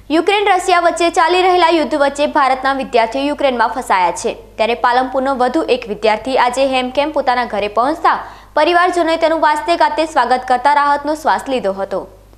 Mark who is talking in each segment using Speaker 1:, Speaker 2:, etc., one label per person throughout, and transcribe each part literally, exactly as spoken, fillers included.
Speaker 1: Ukraine Russia વચ્ચે ચાલી રહેલા યુદ્ધ વચ્ચે ભારતના વિદ્યાર્થીઓ યુક્રેનમાં ફસાયા છે ત્યારે પાલનપુરનો વધુ એક વિદ્યાર્થી આજે હેમખેમ પોતાના ઘરે પહોંચતા પરિવારજનોએ તેનું વાસ્તે ગાતે સ્વાગત કરતા રાહતનો શ્વાસ લીધો હતો।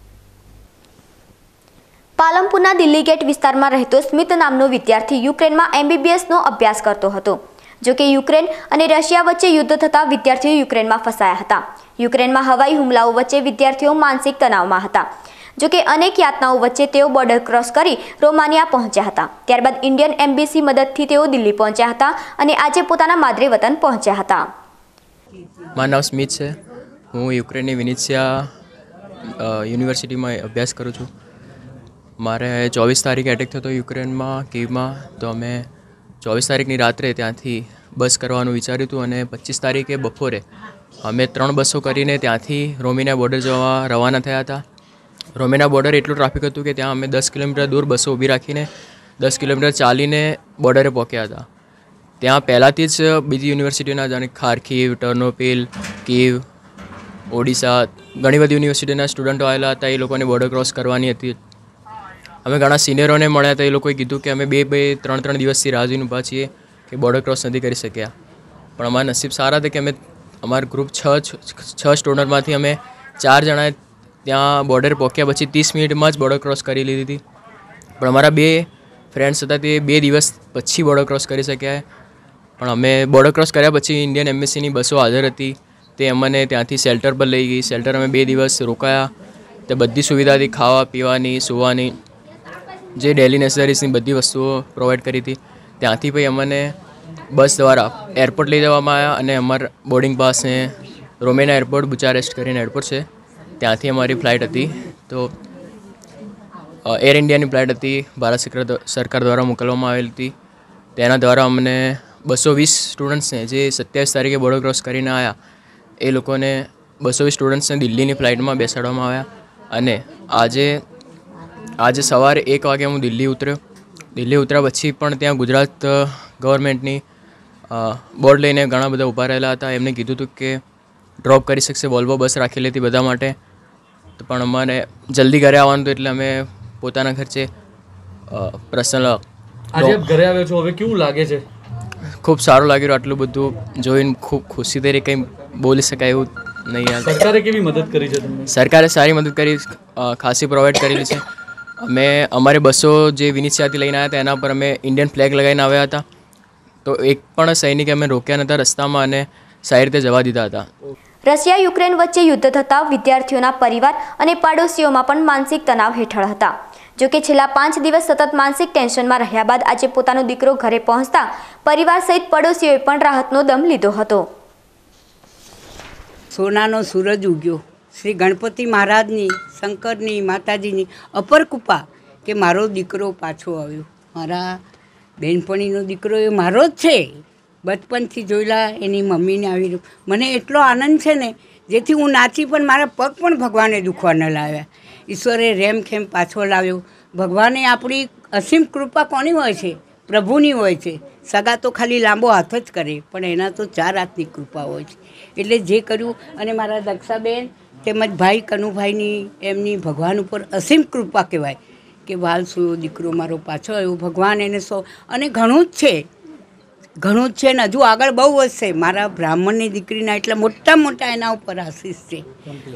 Speaker 1: પાલનપુરના દિલ્હી ગેટ વિસ્તારમાં રહેતો સ્મિત નામનો વિદ્યાર્થી યુક્રેનમાં એમબીબીએસનો અભ્યાસ કરતો હતો। જો કે યુક્રેન અને રશિયા વચ્ચે યુદ્ધ થતા વિદ્યાર્થીઓ યુક્રેનમાં ફસાયા હતા। યુક્રેનમાં હવાઈ હુમલાઓ વચ્ચે વિદ્યાર્થીઓ માનસિક તણાવમાં હતા। જો કે અનેક યાતનાઓ વચ્ચે તેઓ બોર્ડર ક્રોસ કરી રોમાનિયા પહોંચ્યા હતા। ત્યારબાદ ઇન્ડિયન એમ્બેસી મદદથી તેઓ દિલ્હી પહોંચ્યા હતા અને આજે પોતાના માદરે વતન પહોંચ્યા હતા।
Speaker 2: મારું નામ સ્મિત છે। હું યુક્રેનની વિનિત્સિયા યુનિવર્સિટીમાં અભ્યાસ કરું છું। મારે ચોવીસ તારીખે એટેક થતો યુક્રેનમાં કીવમાં, તો અમે ચોવીસ તારીખની રાત્રે ત્યાંથી બસ કરવાનું વિચાર્યું હતું અને પચીસ તારીખે બપોરે અમે ત્રણ બસો કરીને ત્યાંથી રોમાનિયા બોર્ડર જવા રવાના થયા હતા। રોમાનિયા બોર્ડર એટલું ટ્રાફિક હતું કે ત્યાં અમે દસ કિલોમીટર દૂર બસો ઊભી રાખીને દસ કિલોમીટર ચાલીને બોર્ડરે પહોંચ્યા હતા। ત્યાં પહેલાંથી જ બીજી યુનિવર્સિટીના જાણે ખારકીવ, ટર્નોપિલ, કીવ, ઓડિશા ઘણી બધી યુનિવર્સિટીના સ્ટુડન્ટો આવેલા હતા। એ લોકોને બોર્ડર ક્રોસ કરવાની હતી। અમે ઘણા સિનિયરોને મળ્યા હતા। એ લોકોએ કીધું કે અમે બે બે ત્રણ ત્રણ દિવસથી રાહ જોઈને ઊભા છીએ કે બોર્ડર ક્રોસ નથી કરી શક્યા, પણ અમારા નસીબ સારા હતા કે અમે અમારા ગ્રુપ છ છ સ્ટુડન્ટમાંથી અમે ચાર જણાએ ત્યાં બોર્ડર પહોંચ્યા પછી ત્રીસ મિનિટમાં જ બોર્ડર ક્રોસ કરી લીધી હતી। પણ અમારા બે ફ્રેન્ડ્સ હતા તે બે દિવસ પછી બોર્ડર ક્રોસ કરી શક્યા। પણ અમે બોર્ડર ક્રોસ કર્યા પછી ઇન્ડિયન એમ્બેસીની બસો હાજર હતી, તે અમને ત્યાંથી શેલ્ટર પર લઈ ગઈ। શેલ્ટર અમે બે દિવસ રોકાયા। તે બધી સુવિધા હતી, ખાવા પીવાની, સુવાની, જે ડેલી નેસેસરીઝની બધી વસ્તુઓ પ્રોવાઈડ કરી હતી। ત્યાંથી પછી અમને બસ દ્વારા એરપોર્ટ લઈ જવામાં આવ્યા અને અમારા બોર્ડિંગ પાસને રોમાનિયા એરપોર્ટ, બુચારેસ્ટ કરીને એરપોર્ટ છે, ત્યાંથી અમારી ફ્લાઇટ હતી। તો એર ઇન્ડિયાની ફ્લાઇટ હતી, ભારત સરકાર દ્વારા મોકલવામાં આવેલી હતી। તેના દ્વારા અમને બસો વીસ સ્ટુડન્ટ્સને જે સત્યાવીસ તારીખે બોર્ડર ક્રોસ કરીને આવ્યા એ લોકોને બસો વીસ સ્ટુડન્ટ્સને દિલ્હીની ફ્લાઇટમાં બેસાડવામાં આવ્યા અને આજે આજે સવારે એક વાગે હું દિલ્હી ઉતર્યો। દિલ્હી ઉતર્યા પછી પણ ત્યાં ગુજરાત ગવર્મેન્ટની બોર્ડ લઈને ઘણા બધા ઊભા રહેલા હતા। એમને કીધું હતું કે ડ્રોપ કરી શકશે, વોલ્વો બસ રાખેલી હતી બધા માટે, તો પણ અમારે જલ્દી ઘરે આવવાનું હતું એટલે અમે પોતાના ખર્ચે પર્સનલ
Speaker 3: આજે આપ ઘરે આવ્યો છો, હવે કેવું લાગે છે?
Speaker 2: ખૂબ સારું લાગ્યું। આટલું બધું જોઈને ખૂબ ખુશી થઈ, કંઈ બોલી શકાય એવું નહીં।
Speaker 3: સરકારે કેવી મદદ કરી છે તમને?
Speaker 2: સરકારે સારી મદદ કરી, ખાસી પ્રોવાઈડ કરેલી છે। અમે અમારે બસો જે વિનિત્સિયાથી લઈને આવ્યા હતા એના પર અમે ઇન્ડિયન ફ્લેગ લગાવીને આવ્યા હતા, તો એક પણ સૈનિકે અમે રોક્યા નહોતા રસ્તામાં અને સારી રીતે જવા દીધા હતા।
Speaker 1: રશિયા યુક્રેન વચ્ચે યુદ્ધ થતા વિદ્યાર્થીઓના પરિવાર અને પાડોશીઓમાં પણ માનસિક તણાવ હેઠળ હતા। જો કે છેલ્લા પાંચ દિવસ સતત માનસિક ટેન્શનમાં રહ્યા બાદ આજે પોતાનો દીકરો ઘરે પહોંચતા પરિવાર સહિત પડોશીઓએ પણ રાહતનો દમ લીધો હતો।
Speaker 4: સોનાનો સૂરજ ઉગ્યો, શ્રી ગણપતિ મહારાજની, શંકરની, માતાજીની અપર કૃપા કે મારો દીકરો પાછો આવ્યો। મારા બહેનપણીનો દીકરો એ મારો જ છે, બચપનથી જોયેલા એની મમ્મીને આવી રહ્યું। મને એટલો આનંદ છે ને જેથી હું નાચી પણ મારા પગ પણ ભગવાને દુખવા ન લાવ્યા। ઈશ્વરે રેમખેમ પાછો લાવ્યો। ભગવાને આપણી અસીમ કૃપા કોની હોય છે? પ્રભુની હોય છે। સગા તો ખાલી લાંબો હાથ જ કરે, પણ એના તો ચાર હાથની કૃપા હોય છે। એટલે જે કર્યું, અને મારા દક્ષાબેન તેમજ ભાઈ કનુભાઈની એમની ભગવાન ઉપર અસીમ કૃપા કહેવાય કે વાલસુયો દીકરો મારો પાછો આવ્યો। ભગવાન એને સો અને ઘણું જ છે, ઘણું જ છે ને હજુ આગળ બહુ વધશે। મારા બ્રાહ્મણની દીકરીના એટલા મોટા મોટા એના ઉપર આશીષ છે।